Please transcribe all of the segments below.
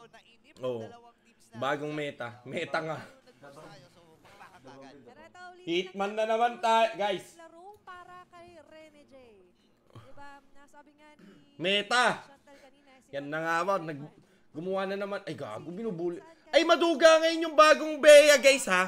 nainip Oo. dalawang teams na Bagong meta. Meta nga. Hitman na naman tayo, guys. Laro para kay Rene J. Diba, nasabi nga ni Meta. Chantal kanina, Yan na nga ba. Gumawa na naman. Ay, gago. Binubuli. Ay, maduga ngayon yung bagong Bea, guys, ha.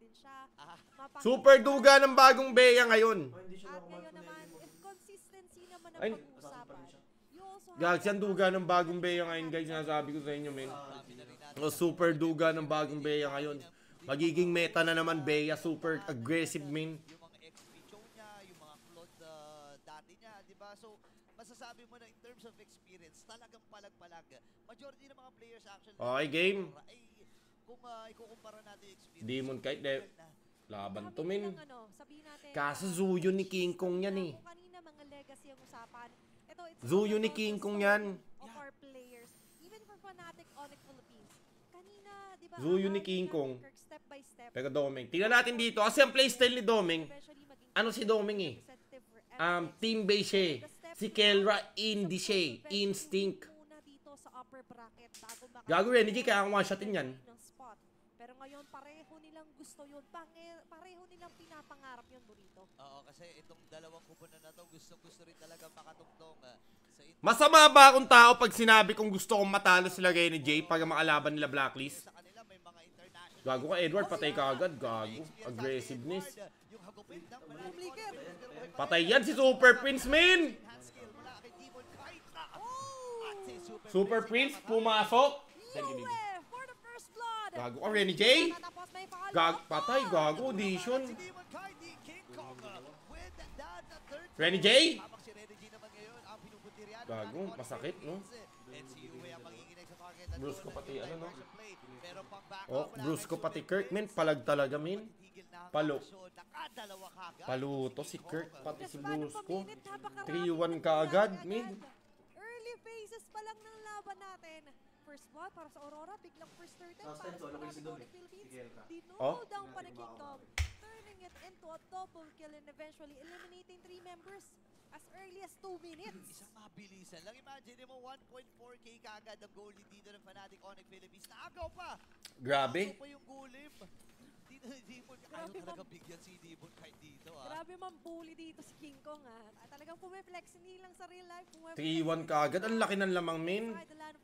Super duga ng bagong Bea ngayon. At ngayon naman, if consistency naman ang Ay. pag-uusapan, you also have Gags, yan duga ng bagong Bea ngayon, guys. Sinasabi ko sa inyo, men. O, super duga ng bagong Bea ngayon. Magiging meta na naman, Bea. Super aggressive, men. yung mga XP show niya, yung mga Claude dati niya, di ba? So, masasabi mo na in terms of experience, talagang palag-palag. Majority ng mga players actually Okay, game. ay kung ikukumpara natin yung experience. Demon Kite, laban to, men. sabihin natin, Kaso Zuyo ni King Kong yan, eh. kung kanina mga legacy ang usapan, ito, it's Zuyo all ni about King the Kong story yan. of our players, even for Fnatic Onyx Philippines. Kanina, di ba, Zuyo ni ang King aming Kong. Kirk step by step, Pero Doming. Tingnan natin dito. Kasi ang playstyle ni Doming, eventually maging ano si Doming, eh. representative for MX. Team base siya, eh. Si Kelra, indie siya, eh. Instinct. Muna dito sa upper bracket bago Gago rin, hindi kaya one shotin yan. ng spot. Pero ngayon pareho nilang gusto yun. Pareho nilang pinapangarap yun, Burrito. Oo, kasi itong dalawang kupunan na to, gusto rin talaga makatugtong sa Masama ba akong tao pag sinabi kong gusto kong matalo sila Gay ni Jay para makalaban nila Blacklist? sa kanila. May mga international. Gago ka, Edward. Patay ka agad. Gago. Aggressiveness. Yung hagupit ng Patay yan si Super Prince, man! hand skill mula kay Demon Kite. At si Super Prince, pumasok. Thank you, baby. Yue for the first blood. Gago ka, Renny J. Tapos may follow. Patay, gago. Audition. Si Demon Kite, ni King Kong with that third. Renny J. Habang si Renny G naman ngayon ang pinupuntiryan. Gago, masakit, no? And si Yue ang magiginag sa target. Bruce ko pati, ano, no? Pero pang back Oh, Bruce ko pati Kirk, man. Palag talaga, man. Palo. Nakadalawa kagad. Paluto si Kirk, pati si Paano Bruce ko. paminit? Napakarami 3-1 ng ka agad, laban man. Early phases pa lang ng laban natin. First blood para sa Aurora, biglang first turtle para sa Fnatic Onyx Philippines. Oh. Dinodal pa ni Kingdom, turning it into a double kill and eventually eliminating 3 members as early as 2 minutes. Isang mabilisan lang. Imagine mo 1.4k kagad ang goal dito ng Fnatic Onyx Philippines. Naagaw pa! Grabe. Naagaw pa yung gulim. Demon, ayaw talaga bigyan si Demon kahit dito. Grabe man bully dito si King Kong Talagang pumiflex, hindi lang sa real life. 3-1 ka agad. Ang laki ng lamang, min.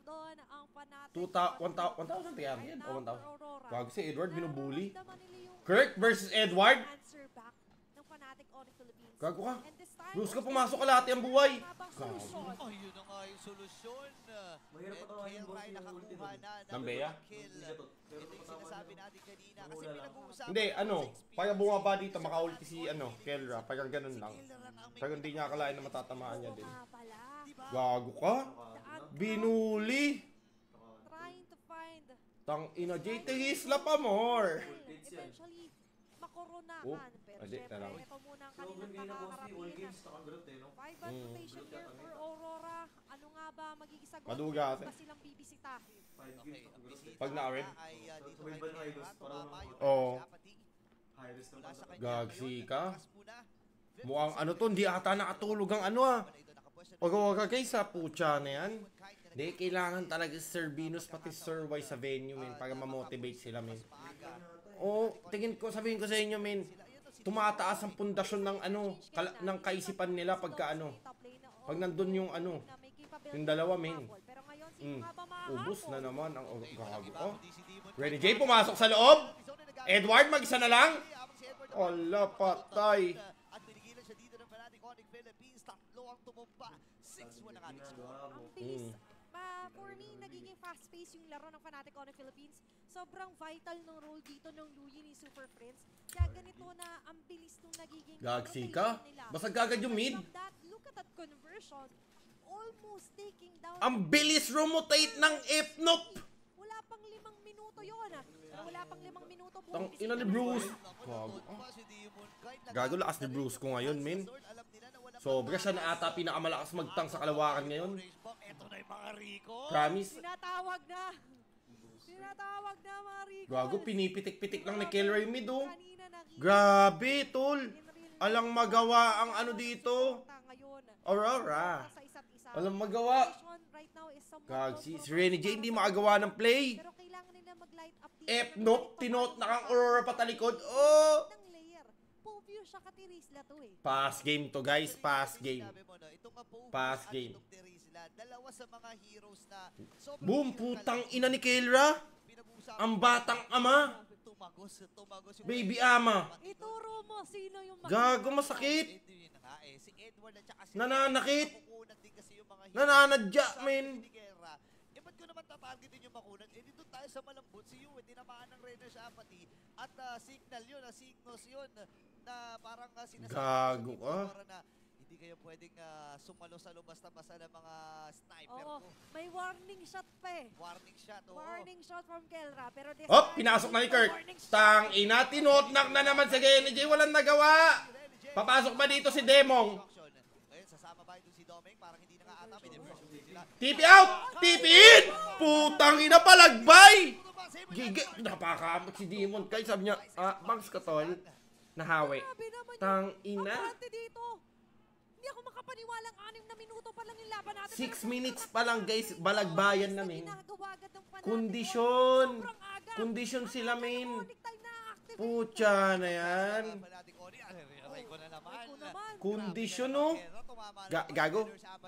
1,000 kaya yan. O 1,000. Gago si Edward, binubuli. Kirk versus Edward. Answer back ng Fnatic Onyx Philippines. Gago ka. And this time, Bruce ka, pumasok ka lahat yung buhay. habang solusyon. Oh, yun na nga yung solusyon. Mahirap pa tayo yung Kelray boss, nakakuha na Ng Bea? kill. Ito yung sinasabi natin kanina. Kasi pinag-uusapan. Hindi, pag bumaba dito, maka-ulti si, Kelra. Pag ganun lang. Pag hindi niya akalain na matatamaan niya din. Nga pala, Gago ka. Binuli. trying to find Tang ina, JT Isla pa more. eventually makoronakan. Oh, Pero adi, syempre, tara. ito muna ang So, kanilang hindi na boss ni all kakakarapin. games nakagrot eh, no? 5 rotation here for Aurora. Ano nga ba magiging sagot? Maduga kasi. Ba silang bibisitahin? 5 Okay, games nakagrot eh. Pag na-red? ay dito Sabay kay ba na Kelra, Eagles? tumama Parang yung Oo. Apathy. High risk Mula naman sa sa kanya Gagsi ngayon, ka. naglakas muna. Mukhang to, hindi ata nakatulog ang Ito, nakapwesto na Wag ka guys, sa pucha na yan. Hindi, kailangan talaga si Sir Venus pati Sir Y sa venue, men, para ma-motivate sila, men. Oo, sabihin ko sa inyo, men. Tumataas ang pundasyon ng ng kaisipan nila pagka pag nandun yung yung dalawa, men. Pero ngayon, sino nga ba Ubus na mahahabol? naman ang gago ko. Ready J, pumasok sa loob. Edward, mag-isa na lang. Ala, patay. At pinigilan siya dito ng Fnatic Onyx Philippines. Tatlo ang tumumpa. 6-1 ang ating score. Ang bilis. For me, nagiging fast-paced yung laro ng Fnatic Onyx Philippines. Sobrang vital ng role dito ng Luyi ni Super Friends. Kaya ganito na ang bilis nung nagiging Gagsi rotation ka. nila. Basag agad yung mid. From that, look at that conversion. Almost taking down. Ang bilis rotate ng Ipnop. Wala pang 5 minuto yun Wala pang 5 minuto. Tang ina ni Bruce. Gago. Gago, lakas ni Bruce ko ngayon, men. Sobra siya na ata pinakamalakas magtang sa kalawakan ngayon. Ito na yung mga Rico. Promise. Tinatawag na. Tinatawag na mga Rico. Gago, pinipitik-pitik lang ni Kelray mid, oh. Kanina nakita Grabe, tol. in real life. Alang magawa ang dito. Ngayon. Aurora. Sa isa't isa. Walang magawa. Right now is somewhat Gag, low si for Renny J hindi makagawa ng play. Pero kailangan nila mag-light up dito. F-note, tinot na kang Aurora patalikod. Oh! Ng layer. Povio siya katirisla to eh. Pass game to guys, pass game. Sinabi mo, no, itong Apophis Pass at game. itong Terizla, dalawa sa mga heroes na sobrang Boom, hero putang talaga. ina ni Kelra. Pinag-uusapan Ang ko, batang ama. Tumagos yung Baby ama. Ituro mo sino yung Gago, masakit. Yun na nga eh. Si Edward at saka si Nananakit. makukunan din kasi yung mga heroes. Nananadya, Sabi men. ni Guerra, eh ba't ko naman tatargetin yung makunan? Eh dito tayo sa malambot. Si Yue, tinamaan ng Renner's Apathy. At signal yun, signals yun. Na parang sinasabi Gago sa ka. Team na hindi kayo pwedeng sumalo-salo basta-basta ng mga sniper Oo, ko. may warning shot pa eh. Warning shot, oo. Warning shot from Kelra. Pero this Oh, time, pinasok na ni no Kirk. warning shot. Tang ina, tinotnak na naman si Renny J. Walang nagawa. Papasok ba dito si Demong? Ayun, sasama ba ito si Domeng? Parang hindi na nga ata. May diversion din sila. TP out! TP in! Putang ina, palagbay! Giga, napakamot si Demon. Kaya sabi niya, bangs ka tol. Nahawi. Grabe naman yung Tang ina. abante dito. Hindi ako makapaniwalang 6 na minuto pa lang yung laban natin. 6 minutes pa lang guys, balagbayan namin. Kondisyon. Kondisyon. Kondisyon sila, men. Pucha na yan. Aray ko na naman. Kondisyon, no? Gago.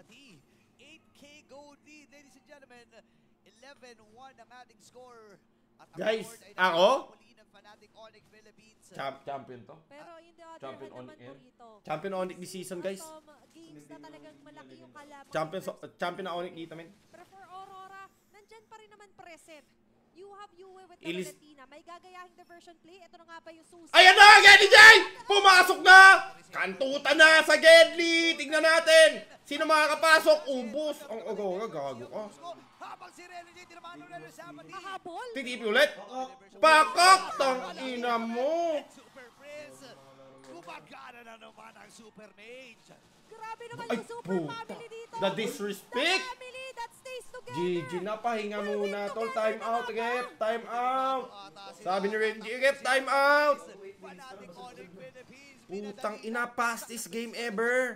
8K gold lead, ladies and gentlemen. 11-1 ang ating score. At ang Guys, award ay ako? muli ng Fnatic Onyx Philippines. Champion to. Pero in the other Champion hand on naman air. po rito. Champion Onyx this season guys. Games na talagang malaki yung kalaban. Champion na Onyx dito men. Pero for Aurora, nandyan pa rin naman present. You have Yue with Ilis- Valentina. May gagayahing diversion play. Ito na nga ba yung susi? Ayan na, Gedli J! Pumasok na! Kantuta na sa Gedli! Tignan natin! Sino makakapasok? Ubus! Ang gago ka. Habang si Renny J, tinamaan ng Renner's Apathy. Mahabol. Titipi ulit! Pakak! Tang ina mo! Super Prince. Gumagana na naman ang Super Mage. Grabe naman Ay, yung super puta. family dito. The disrespect! The family that stays together. GG na, pahinga muna tol. Time out, Gep! Time out! Sabi ni Renji, Gep, time out! Fnatic Onyx Philippines. Putang ina, fastest game ever!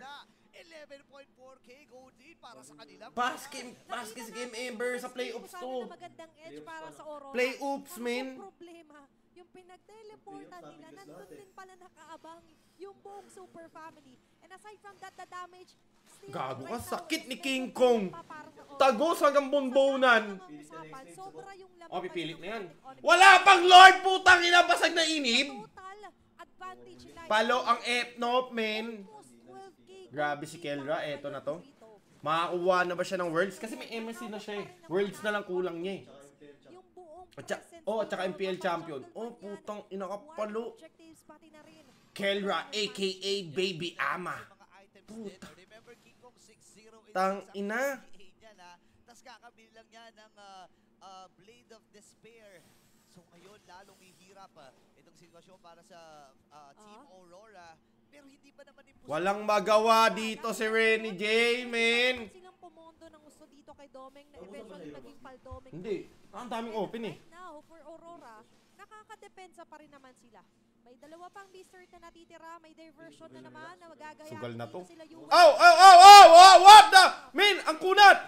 11.4K gold lead para sa kanila. Fastest game ever sa playoffs Sana to. na magandang edge para sa Aurora. Playoffs, Ang men. problema, yung pinag-teleportan nila, nandun din pala nakaabang yung buong super family. And aside from that, the damage, still Gago ka, right now, sakit ni medyo King kulang Kong. pa para sa Aurora. Tagos hanggang bonbonan. Sa usapan, sobra yung laban Oh, pipilit ng na yan. Fnatic Onyx. Wala pang Lord, putang ina, basag na inib. Total advantage nila. Palo ang F-note, men. Almost 12K Grabe si Kelra, eto na to. Makakuha na ba siya ng Worlds? Kasi may MSC na siya eh. Worlds na lang kulang niya eh. Yung buong At saka MPL champion. Oh, putang ina ka palo. objectives pati na rin. Kelra, aka Baby Ama. Puta. Remember King Kong 6-0 Tang ina. Tapos kakabili lang niya ng Blade of Despair. So ngayon lalong hihirap itong sitwasyon para sa Team Aurora. Pero hindi pa naman imposible. Walang magawa dito si Renny J, men. Silang pumondo ng gusto dito kay Domeng na eventually naging pal Domeng. Hindi. Ang daming open eh. Right now, for Aurora, nakakadepensa pa rin naman sila. May dalawa pang B-cert na natitira, may diversion na naman na magagayahin Sugal na to. sila Yue. What the? Min, ang kunat!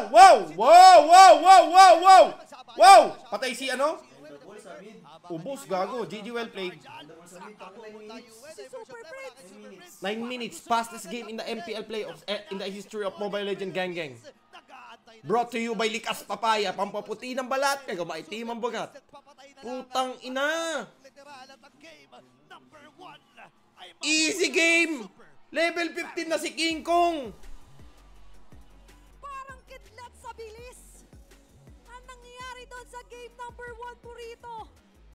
Wow! Patay si ano? Ubus, gago. GG well played. Si Super Prince! 9 minutes, fastest game in the MPL playoffs in the history of Mobile Legend Gang. Brought to you by Likas Papaya, pampaputi ng balat, kaya maitim ang bagat. Putang ina! Easy game! Level 15 na si King Kong! Parang kidlat sa bilis! Ang nangyayari doon sa game number 1 po rito,